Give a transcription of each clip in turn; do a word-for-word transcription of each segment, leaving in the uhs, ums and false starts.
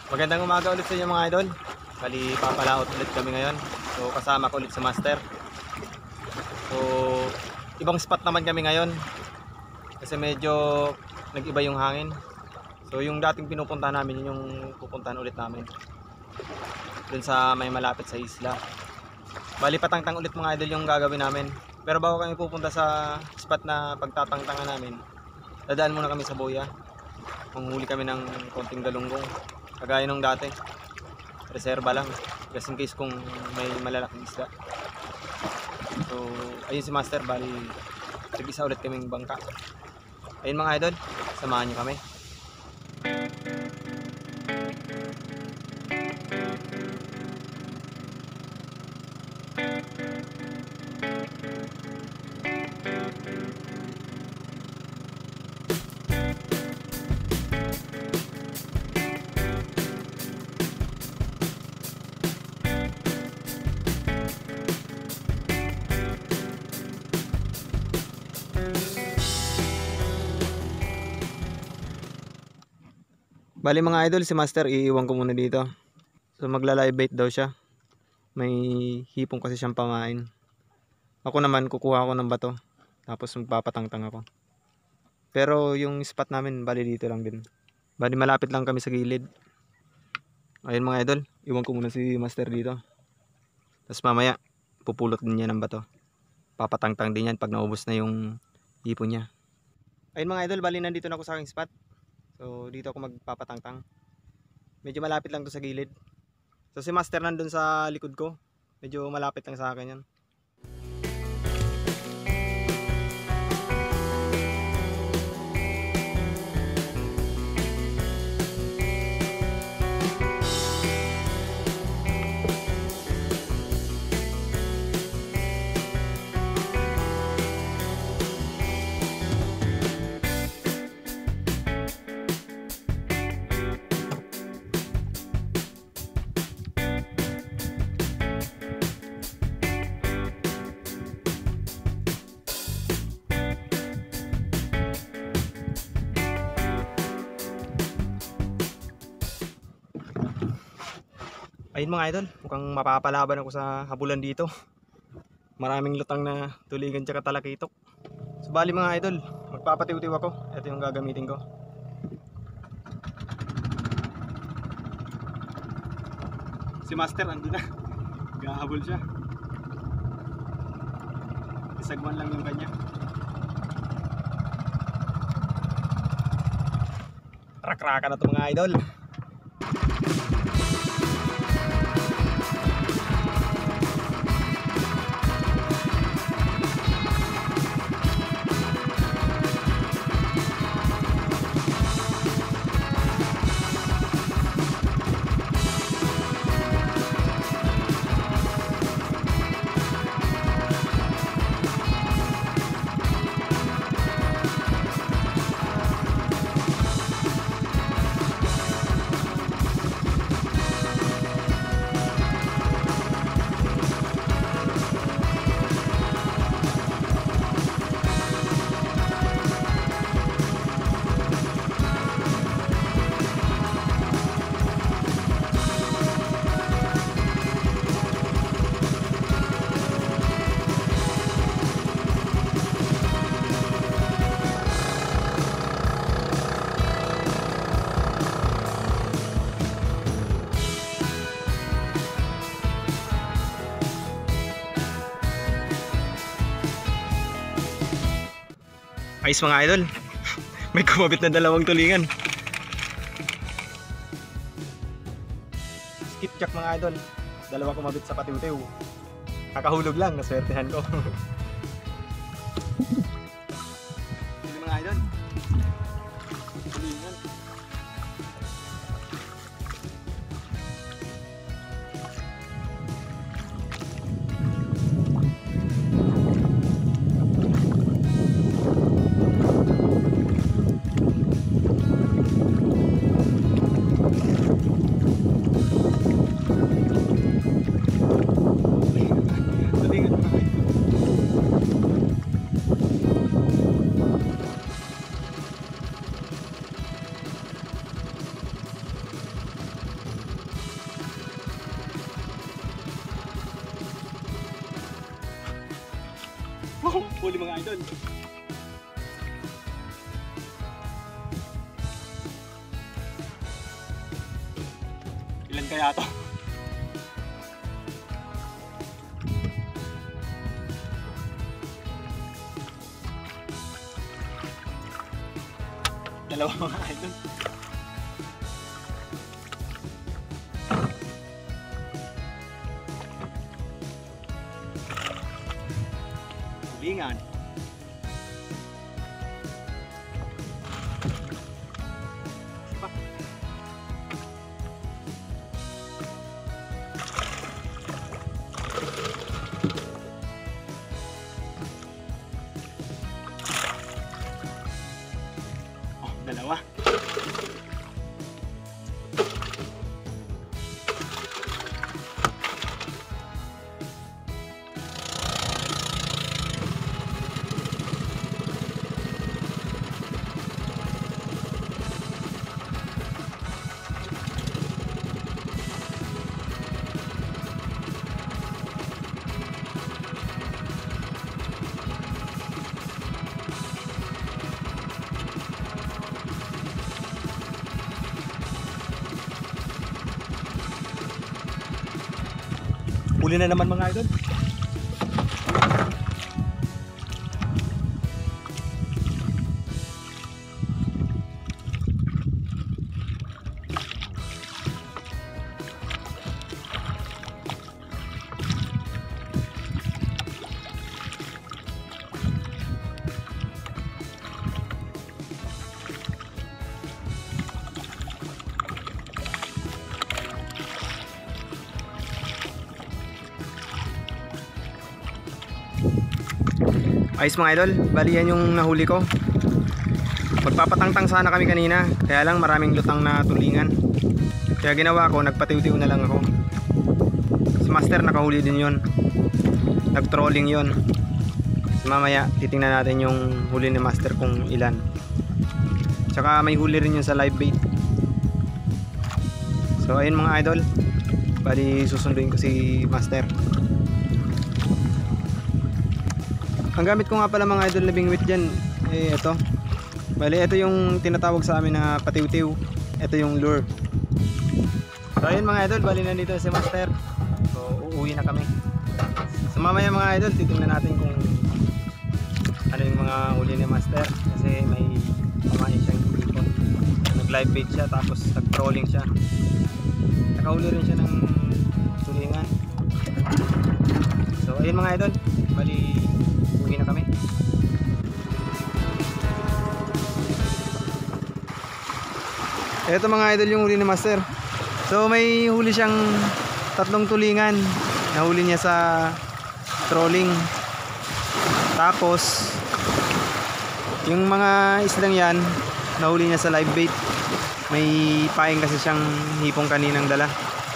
Magandang umaga ulit sa inyo mga idol. Bali, papalaot ulit kami ngayon. So, kasama ko ulit sa master. So, ibang spot naman kami ngayon. Kasi medyo nag-iba yung hangin. So, yung dating pinupunta namin, yun yung pupuntahan ulit namin. Dun sa may malapit sa isla. Bali, patangtang ulit mga idol yung gagawin namin. Pero bago kami pupunta sa spot na pagtatangtangan namin, dadaan muna kami sa boya. Manghuli kami ng konting galunggong. Kagaya nung dati, reserva lang just in case kung may malalaking isda. So ayun si master, bali nag-isa ulit kaming bangka. Ayun mga idol, samahan nyo kami. Bali mga idol, si master iiwan ko muna dito. So magla-live bait daw siya. May hipong kasi siyang pamain. Ako naman kukuha ako ng bato, tapos magpapatangtang ako. Pero yung spot namin bali dito lang din. Bali malapit lang kami sa gilid. Ayun mga idol, iwan ko muna si master dito. Tapos mamaya pupulot din niya ng bato. Papatangtang din yan pag naubos na yung hipon niya. Ayun mga idol, bali nandito na ako sa aking spot. So dito ako magpapatangtang. Medyo malapit lang to sa gilid. So si master nandun sa likod ko. Medyo malapit lang sa akin yan. Ayun mga idol, mukhang mapapalaban ako sa habulan dito. Maraming lutang na tuligan tsaka talakitok. So bali mga idol, magpapatiw-tiw ako. Ito yung gagamitin ko. Si master andun na. Gahabol siya. Isagwan lang yung kanya. Rak-raka na to mga idol. Ayos mga idol. May kumabit na dalawang tulingan. Skip jack mga idol. Dalawa kumabit sa patiw-tiw. Kakahulog lang, naswertehan ko. Hindi mga idol. Tulingan. Tulingan mga idol. huli mga idol. Ilan kaya to? Dalawa mga idol. Lingan. Oh, dalawa. Huli na naman mga idol. Ayos mga idol, bali yan yung nahuli ko. Magpapatangtang sana kami kanina, kaya lang maraming lutang na tulingan. Kaya ginawa ko, nagpatiw-tiw na lang ako. Si Master nakahuli din yon, nag-trolling yon. So, mamaya titingnan natin yung huli ni Master kung ilan. Tsaka may huli rin yun sa live bait. So ayun mga idol, bali susunduin ko si Master. Ang gamit ko nga pala mga idol na bingwit dyan, eh ito. Bali ito yung tinatawag sa amin na patiw-tiw. Ito yung lure. So ayun mga idol, bali na dito si Master. So uuwi na kami. So mamaya mga idol, titingnan natin kung ano yung mga huli ni Master. Kasi may pamain siyang hipon. Nag live bait siya, tapos nag trolling siya. Nakahuli rin siya ng tulingan. So ayun mga idol, bali uwi na kami. Ito mga idol yung huli ni Master. So may huli siyang tatlong tulingan. Nahuli niya sa trolling. Tapos yung mga islang yan nahuli niya sa live bait. May paing kasi siyang hipong kaninang dala.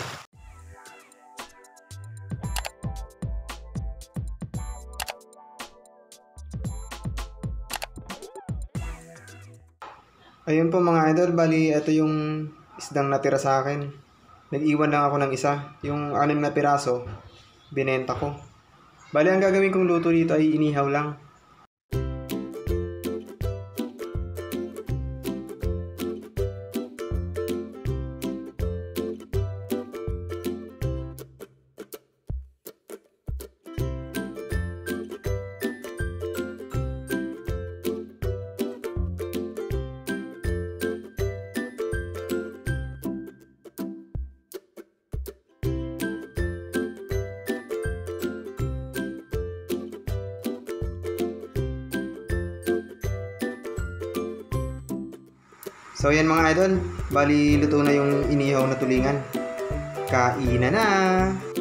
Ayun po mga idol, bali ito yung isdang natira sa akin. Nag-iwan lang ako ng isa. Yung anim na piraso, binenta ko. Bali ang gagawin kong luto dito ay inihaw lang. So yan mga idol, bali luto na yung inihaw na tulingan. Kainan na!